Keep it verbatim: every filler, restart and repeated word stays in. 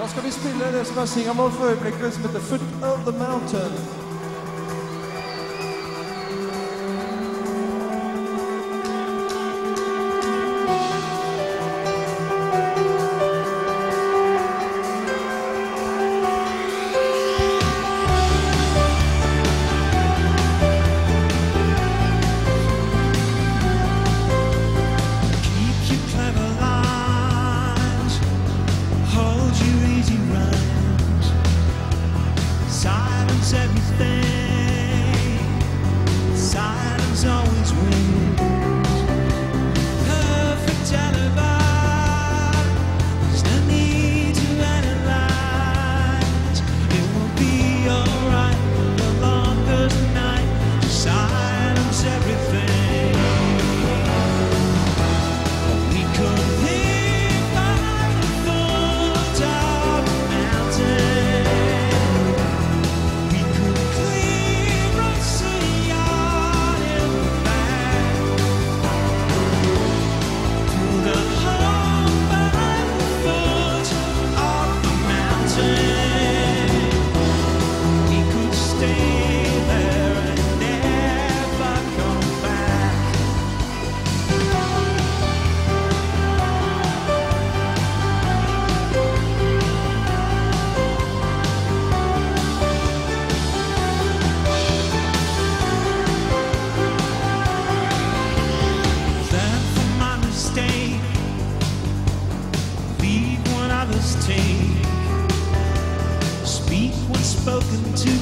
skal vi spille det som var singelmål for øyeblikket, som heter Foot of the Mountain. Everything, silence always wins. Perfect alibi, there's no need to analyze. It will be alright no longer tonight. Just silence everything. We could live by the foot of the mountain. Leave when others take. Speak when spoken to.